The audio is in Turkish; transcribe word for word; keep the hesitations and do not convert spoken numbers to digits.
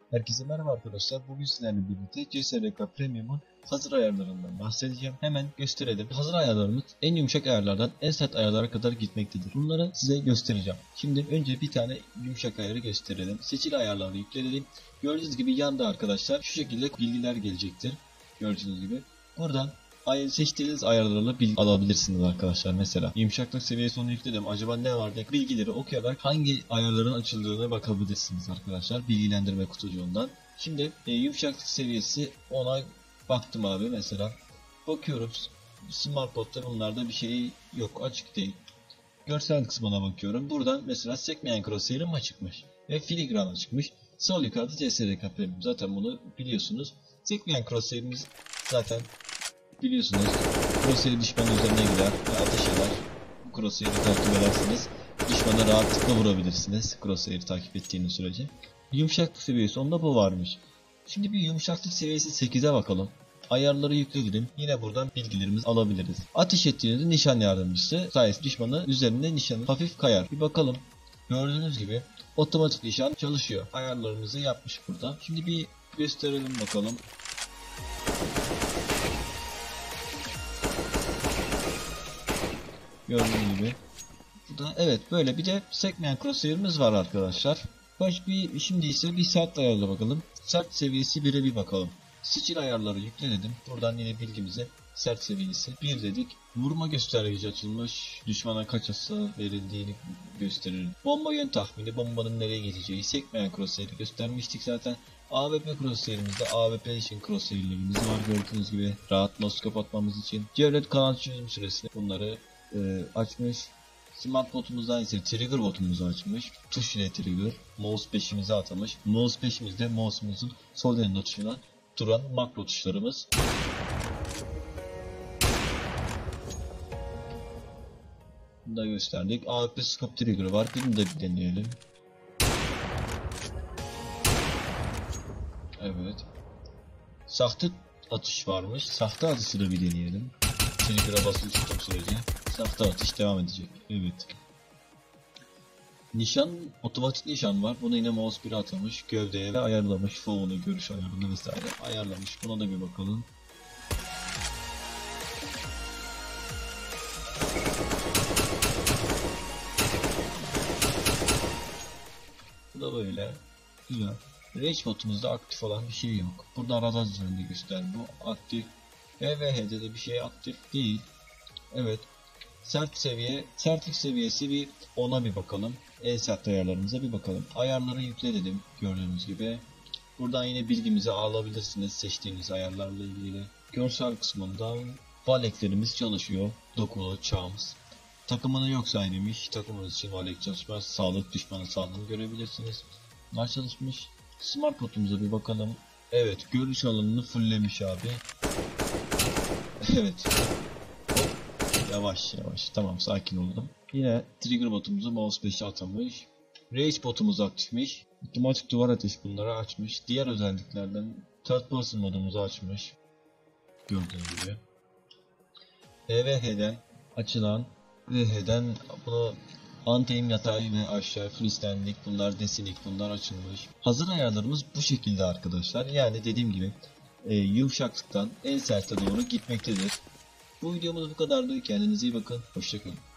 Herkese merhaba arkadaşlar. Bugün sizlerle birlikte C S R K Premium'un hazır ayarlarından bahsedeceğim. Hemen gösterelim. Hazır ayarlarımız en yumuşak ayarlardan en sert ayarlara kadar gitmektedir. Bunları size göstereceğim. Şimdi önce bir tane yumuşak ayarı gösterelim. Seçili ayarları yükleyelim. Gördüğünüz gibi yanda arkadaşlar şu şekilde bilgiler gelecektir. Gördüğünüz gibi. Buradan seçtiğiniz ayarlarla bilgi alabilirsiniz arkadaşlar. Mesela yumuşaklık seviyesi onu yükledim. Acaba ne var diye bilgileri okuyarak hangi ayarların açıldığına bakabilirsiniz arkadaşlar. Bilgilendirme kutucuğundan. Şimdi e, yumuşaklık seviyesi ona baktım abi mesela. Bakıyorum. SmartPod'da bunlarda bir şey yok. Açık değil. Görsel kısmına bakıyorum. Buradan mesela sekmeyen crosshair'ım açıkmış. Ve filigran çıkmış. Sol yukarıda C S R K Premium. Zaten bunu biliyorsunuz. Sekmeyen crosshair'imiz zaten biliyorsunuz. Crosshair düşmanın üzerine gider ve ateş eder. Bu crosshair'i takip ederseniz düşmana rahatlıkla vurabilirsiniz. Crosshair'i takip ettiğiniz sürece. Yumuşaklık seviyesi onda bu varmış. Şimdi bir yumuşaklık seviyesi sekize bakalım. Ayarları yükledim. Yine buradan bilgilerimizi alabiliriz. Ateş ettiğinizde nişan yardımcısı sayesinde düşmanın üzerinde nişanı hafif kayar. Bir bakalım. Gördüğünüz gibi otomatik nişan çalışıyor. Ayarlarımızı yapmış burada. Şimdi bir gösterelim bakalım. Gördüğünüz gibi. Burada evet böyle bir de sekmeyen crosshair'imiz var arkadaşlar. Baş bir şimdi ise bir sert ayarla bakalım. Sert seviyesi bire bir bakalım. Seçil ayarları yükledim. Buradan yine bilgimize sert seviyesi bir dedik. Vurma göstergeci açılmış. Düşmana kaç hasar verildiğini gösterir. Bomba yön tahmini, bombanın nereye geçeceği. Sekmeyen crosshair'i göstermiştik zaten. A W P crosshair'imizde A W P için crosshair'lerimiz var gördüğünüz gibi. Rahat noskop atmamız için. Cevret kanal çözüm süresinde bunları e, açmış. SmartPod'umuzdan ise trigger botumuzu açmış. Tuş ile trigger. Mouse peşimize atamış. Mouse peşimizde mouse'umuzun sol yanında tuşuna duran makro tuşlarımız. Bunu da gösterdik. A W P scope trigger var. Birini de bir deneyelim. Evet. Sahte atış varmış. Sahte atışı da bir deneyelim. Trigger'a basılı tuttuğum sürece sahte atış devam edecek. Evet. Nişan, otomatik nişan var. Bunu yine mouse biri atamış. Gövdeye ve ayarlamış. Foğunu, görüş ayarını vesaire ayarlamış. Buna da bir bakalım. Bu da böyle. Güzel. Rage botumuzda aktif olan bir şey yok. Burada radar üzerinde göster. Bu aktif. V V H'de de bir şey aktif değil. Evet. Sert seviye, sertlik seviyesi bir ona bir bakalım. En sert ayarlarımıza bir bakalım. Ayarları yükle dedim gördüğünüz gibi. Buradan yine bilgimizi alabilirsiniz seçtiğiniz ayarlarla ilgili. Görsel kısmından valeklerimiz çalışıyor. Dokulu, çağımız. Takımını yok sayılmış. Takımınız için valek çalışmaz. Sağlık, düşmanın sağlığını görebilirsiniz. Bunlar çalışmış. SmartPod'umuza bir bakalım. Evet, görüş alanını fulllemiş abi. Evet. Yavaş yavaş. Tamam, sakin oldum. Yine trigger botumuzu mouse beşe atamış. Rage botumuz aktifmiş. Otomatik duvar ateş bunları açmış. Diğer özelliklerden third person modumuzu açmış. Gördüğünüz gibi. E V H'den açılan E V H'den bunu anti-aim yatay ve aşağı freestandik bunlar, desinik bunlar açılmış. Hazır ayarlarımız bu şekilde arkadaşlar. Yani dediğim gibi e, yumuşaklıktan en serte doğru gitmektedir. Bu videomuz bu kadardı. Kendinize iyi bakın. Hoşça kalın.